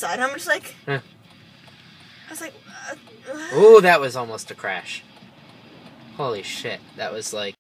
side. I'm just like... Huh. I was like... Ooh, that was almost a crash. Holy shit. That was like...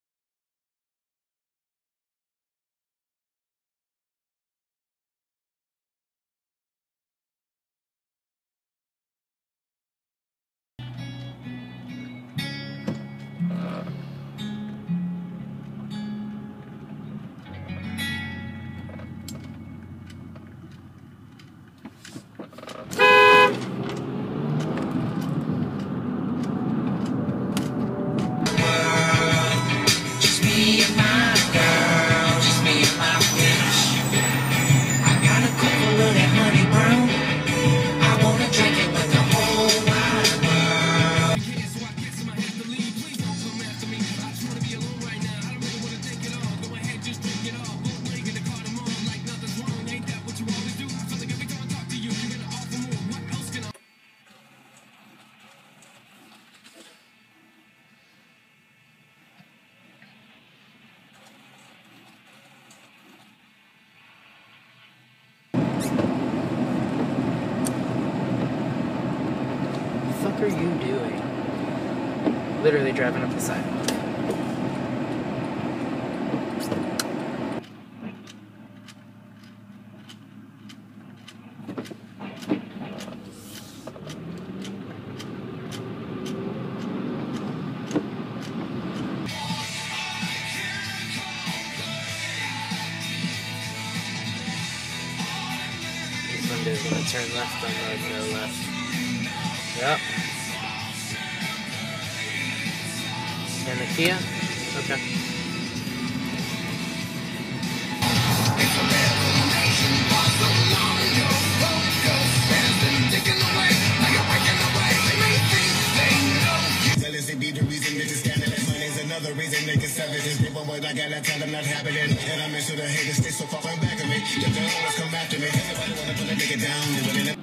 What are you doing? Literally driving up the sidewalk. This one is gonna turn left on road, no left. Yep. And the Kia? Okay. Another reason niggas savages. People, but I gotta tell them not happening. And I make sure the haters stay so far back of me. They always come after me. Everybody wanna put a nigga down.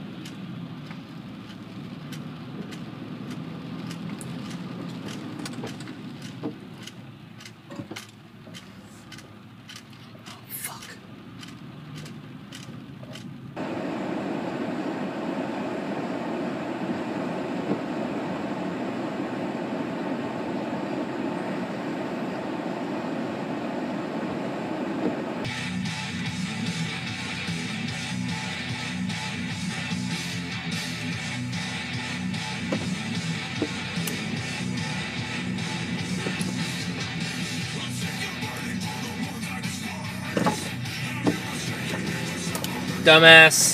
Dumbass.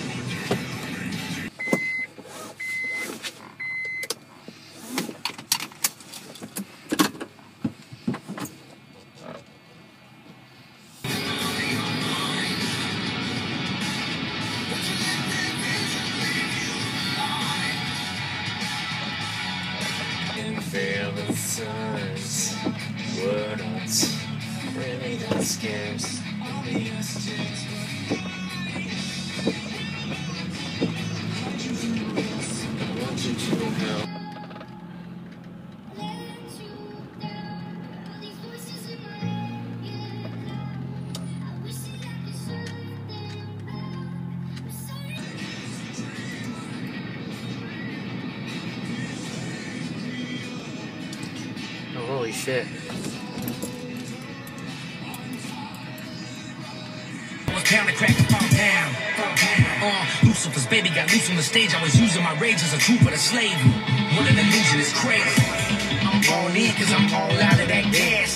Failing signs, words, really that scarce. Oh, holy shit. Lucifer's baby got loose on the stage. I was using my rage as a tool for the slave. What an illusion is crazy. I'm all in cause I'm all out of that gas.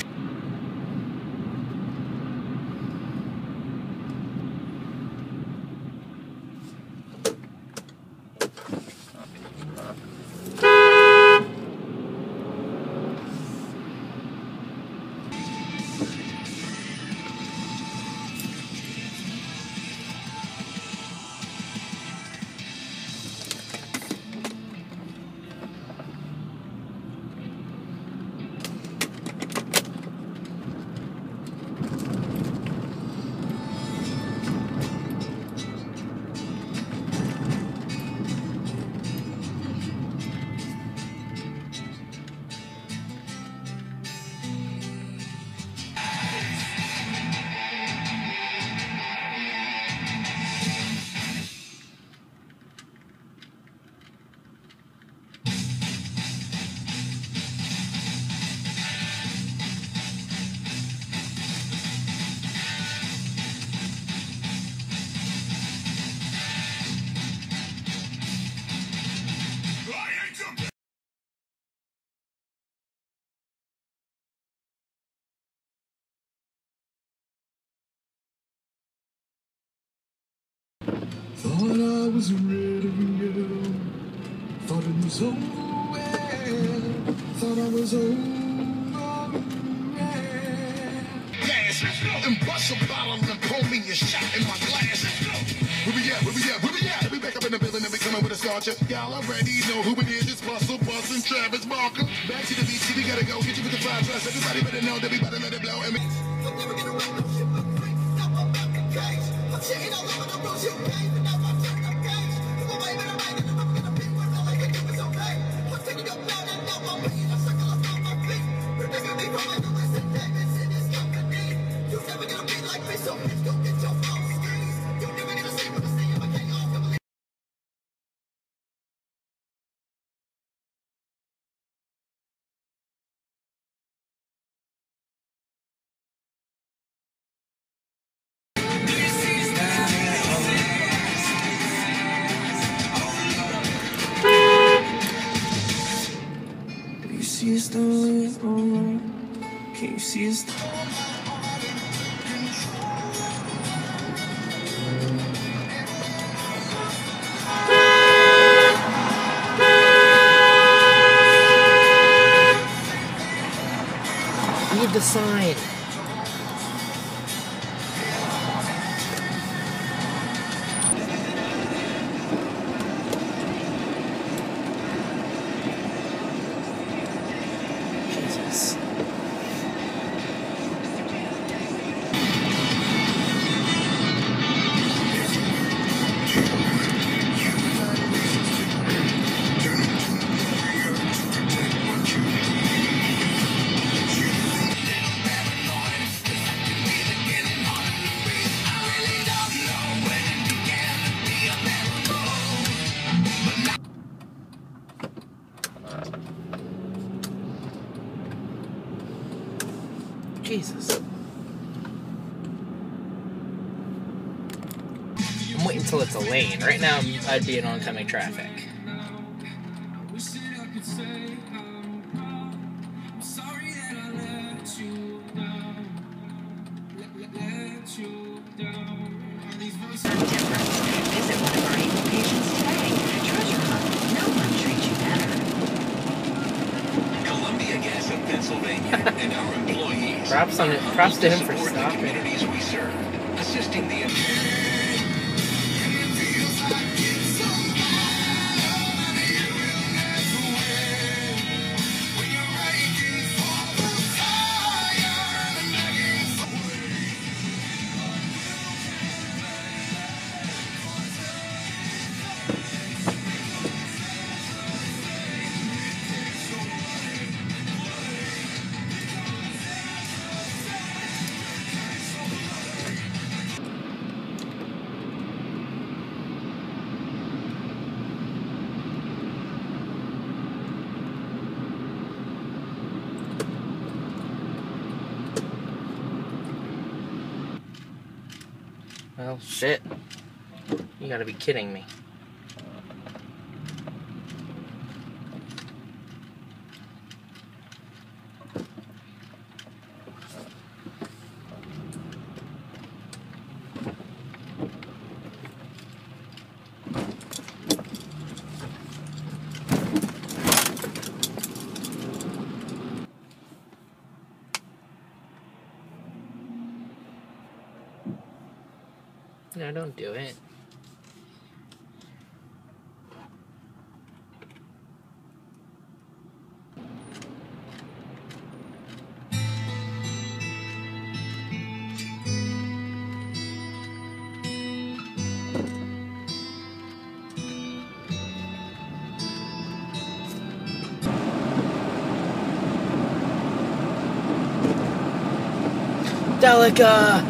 Thought I was ready, thought it was over, thought I was over. And bust a bottle and pour me a shot in my glass. Where we at, where we at, where we at? We back up in the building and we coming with a starcher. Y'all already know who it is. It's Bustle, Bustin', Travis Barker. Back to the beach, we gotta go. Get you with the five trust. Everybody better know that we better let it blow. And I'm never gonna run no shit but free. Now I'm back in cage. I'm shitting all over the rules you gave. And now I'm turning up cage. I'm a wave and I'm waving. And I'm gonna be where all I can do is okay. I'm taking up loud and now I'm waiting. I'm circle up on my feet. You're never gonna be from my doors and Davis in this company. You're never gonna be like me, so bitch, go get your phone screens. You're never gonna see what I'm saying, but can't all come believe. You see us down, can you see us down? Read the sign. Jesus. Jesus. I'm waiting until it's a lane. Right now, I'd be in oncoming traffic. Visit one of our 8 locations today. Treasure hunt. No one treats you better. Columbia Gas of Pennsylvania and our employees. Props to him for support the stopping. communities we serve, assisting the Well, shit. You gotta be kidding me. No, don't do it. Delica!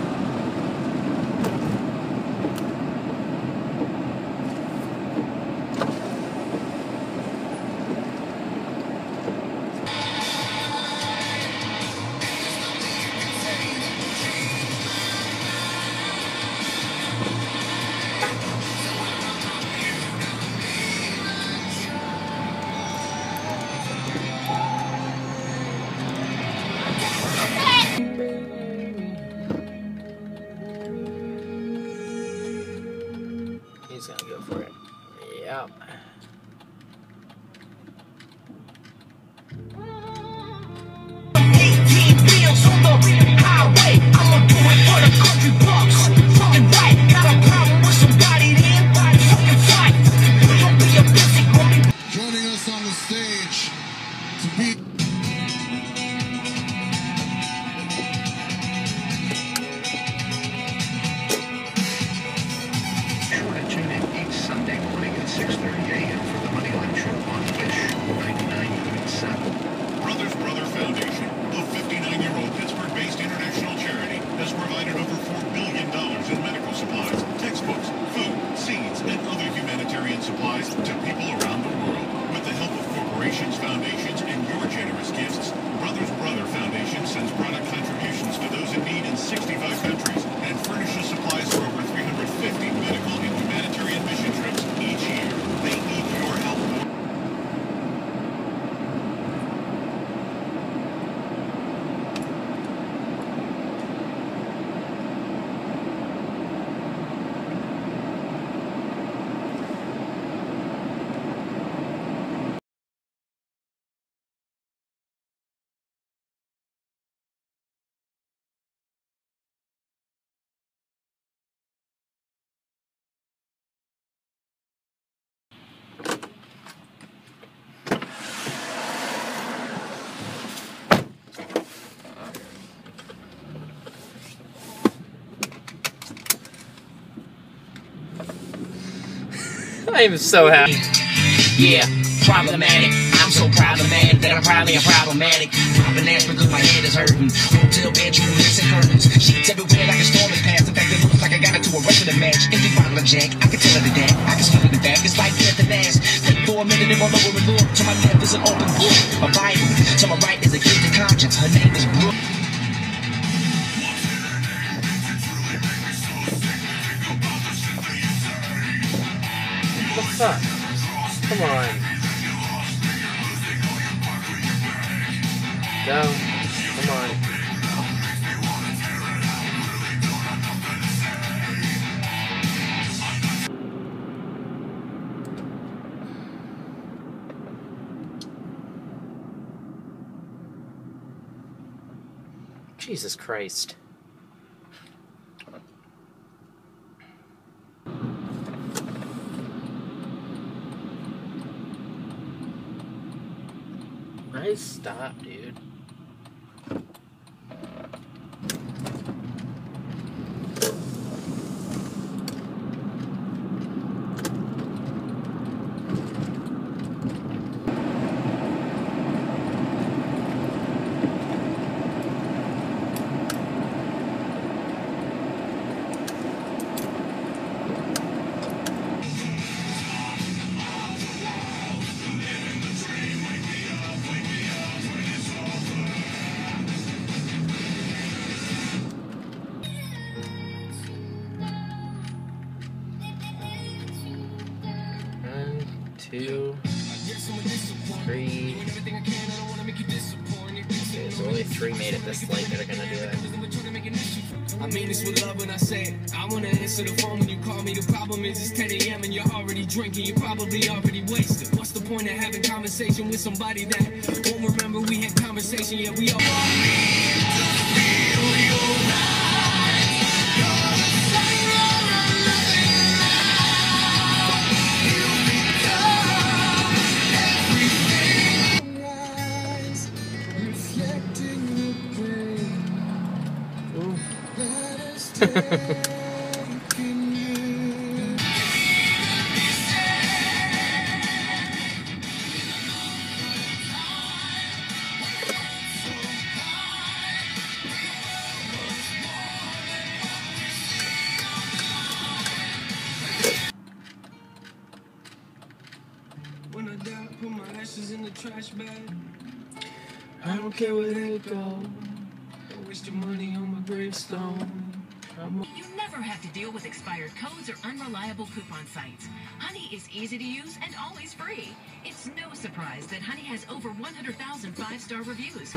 I am so happy. Yeah, problematic. I'm so problematic that I'm probably a problematic. Popping ass because my head is hurting. Hotel bedroom, missing curtains. Sheets everywhere like a storm is past. In fact, it looks like I got into a wrestling match. Empty bottle of Jack, I can tell her the that. I can slip it back, it's like death and ass. Think for a minute and roll over and look. To my left is an open book, a Bible. To my right is a guilty conscience. Her name is Brooke. What the fuck? Come on. Go. Come on. Jesus Christ. Nice stop, dude. Two, three. There's only three made it this late that are gonna do it. I mean this with love when I say it. I wanna answer the phone when you call me. The problem is it's 10 a.m. and you're already drinking. You're probably already wasted. What's the point of having conversation with somebody that won't remember we had conversation? Yeah, we all when I die, put my ashes in the trash bag. I don't care where they go. Don't waste your money on my gravestone. You never have to deal with expired codes or unreliable coupon sites. Honey is easy to use and always free. It's no surprise that Honey has over 100,000 five-star reviews.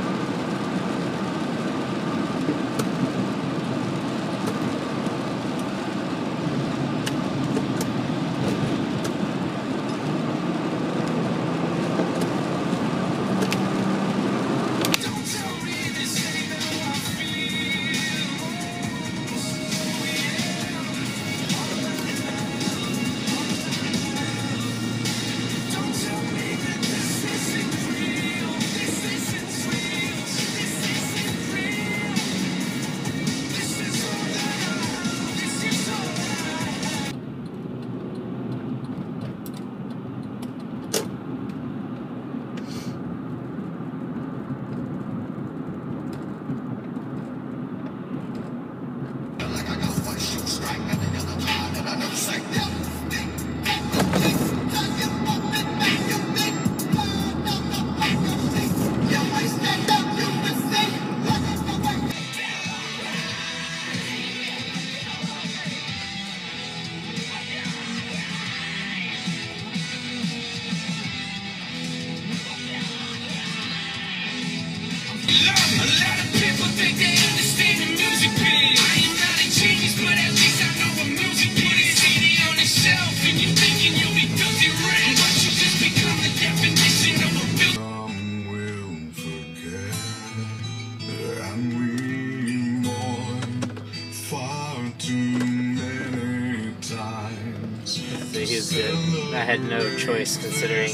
I had no choice considering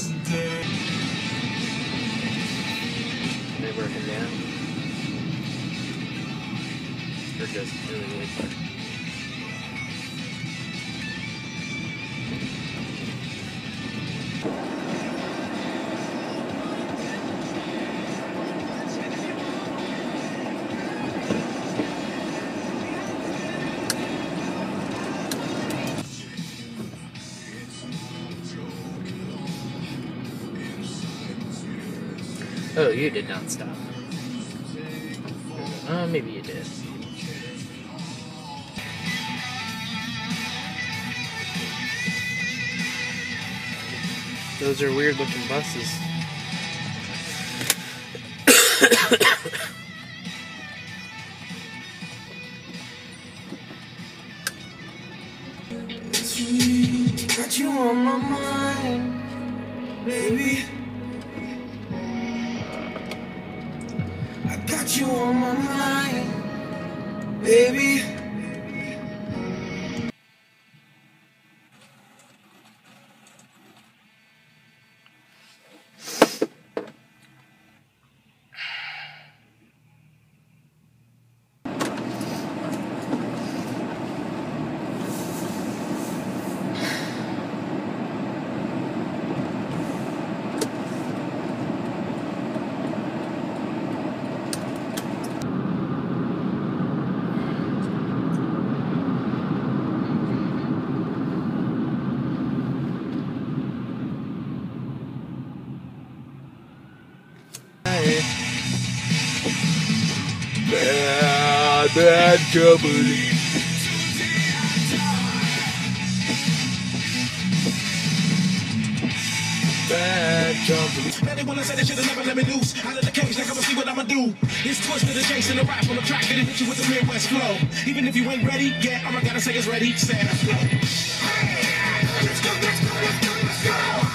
they were broken down. They're just really, really quick. Oh, you did not stop. Maybe you did. Those are weird looking buses. Got you on my mind, baby. I got you on my mind, baby. Bad company. Bad company. Now they wanna say they should've never let me loose. Out of the cage, now come and see what I'ma do. It's twisted adjacent, a rap on the track, and it hit you with the Midwest flow. Even if you ain't ready, yeah, all I gotta say is ready, Santa flow. Let's go, let's go, let's go, let's go.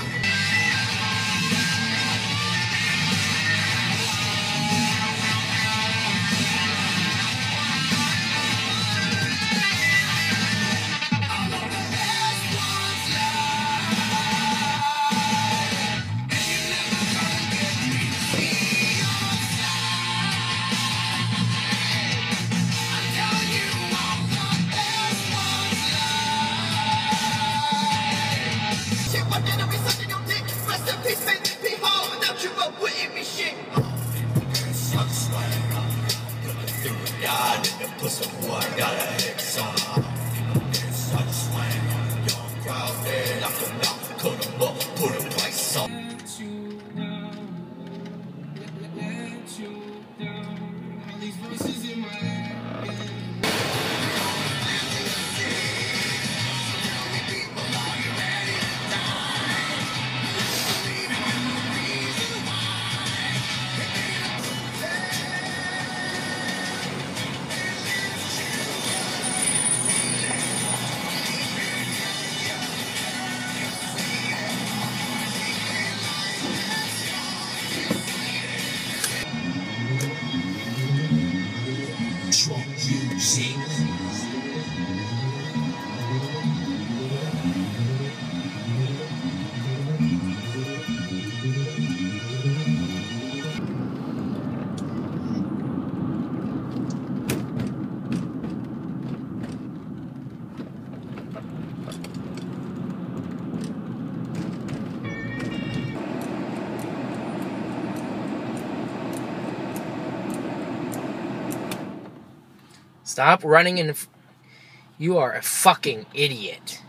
Stop running in. You are a fucking idiot.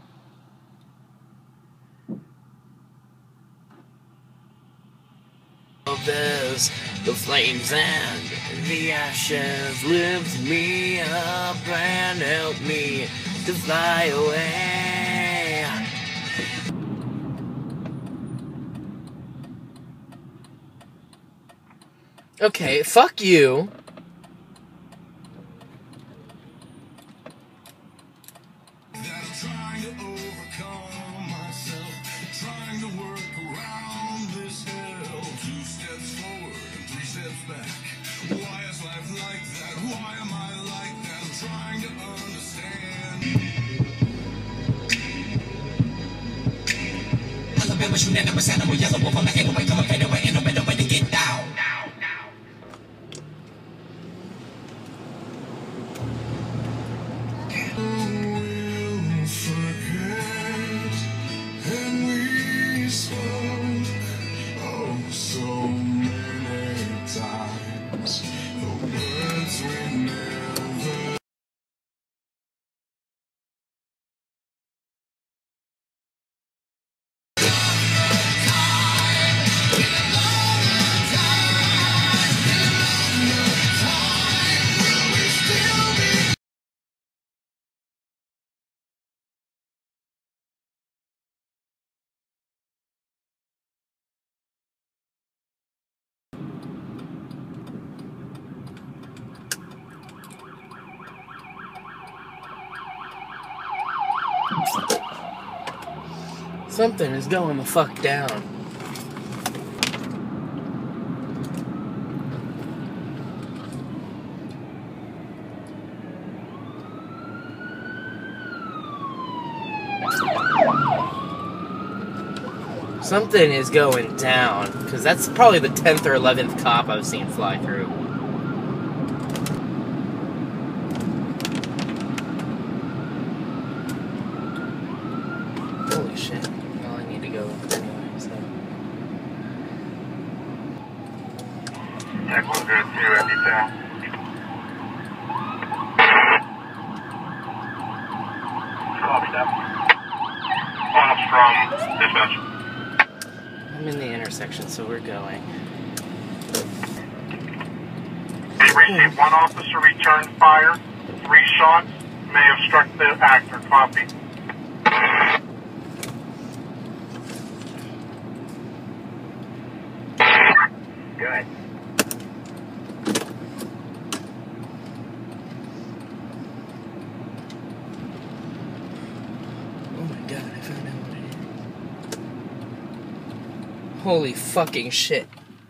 There's the flames and the ashes lift me up and help me to fly away. Okay, fuck you. Was unanimous animal, yellow wolf on the anyway, come up anyway, ain't no better way to get down. We'll forget, and we spoke oh so many times. The words we never. Something is going the fuck down. Something is going down, because that's probably the 10th or 11th cop I've seen fly through. Holy shit. Well, I need to go anyway, so. Check 102, empty 10. Copy that. Ops from dispatch. I'm in the intersection, so we're going. We received one officer returned fire. 3 shots may have struck the actor. Copy. Good. Oh my god, I found out what it is. Holy fucking shit.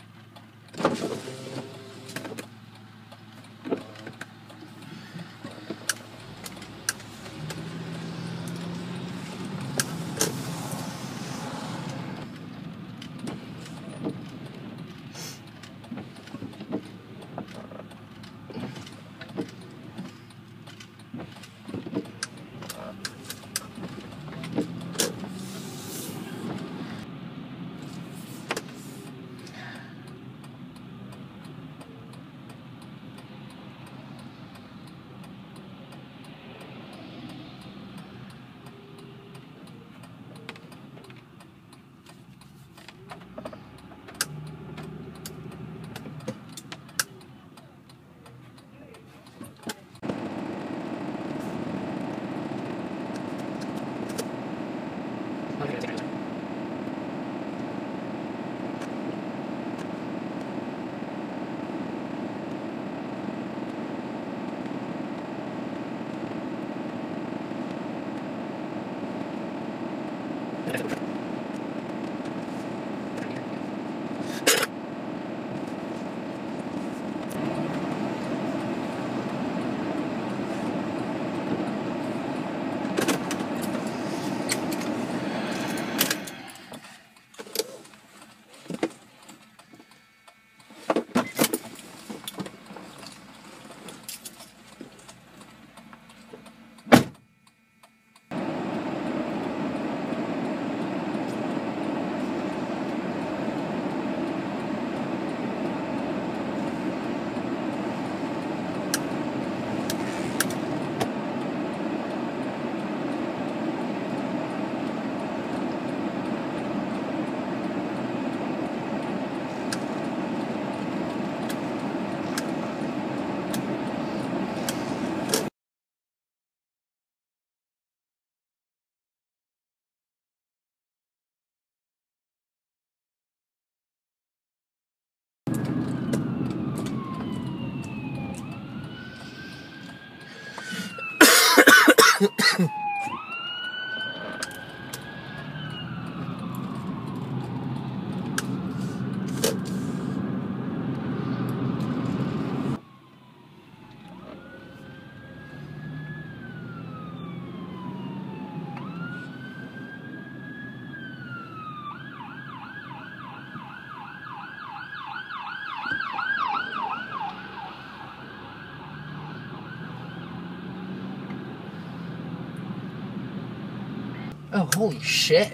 Oh, holy shit.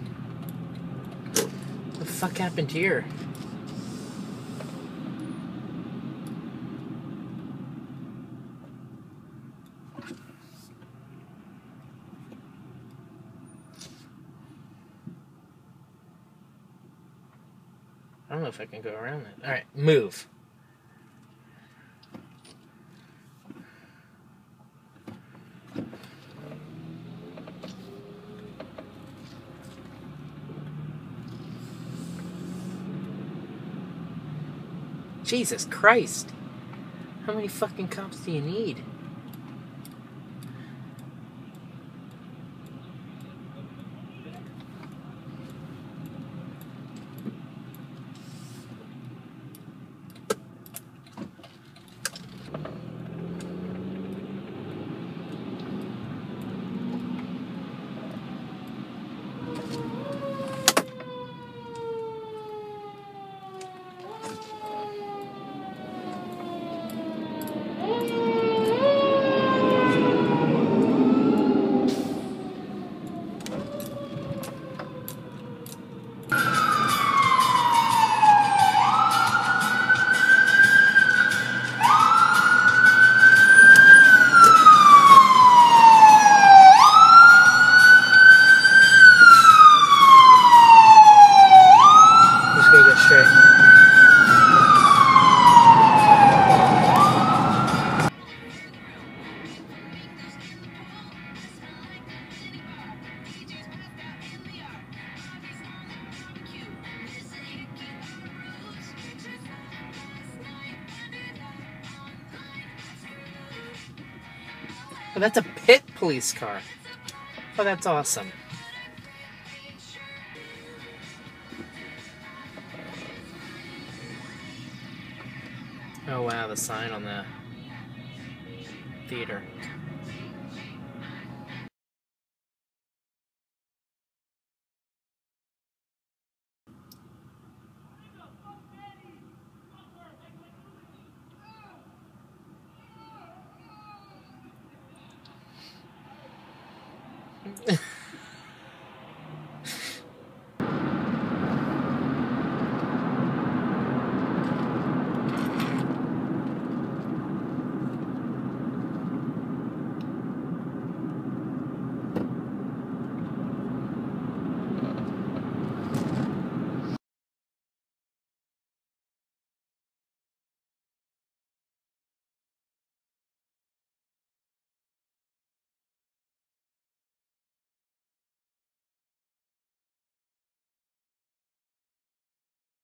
What the fuck happened here? I don't know if I can go around that. Alright, move. Jesus Christ. How many fucking cops do you need? Oh, that's a pit police car. Oh, that's awesome. Oh wow, the sign on the theater.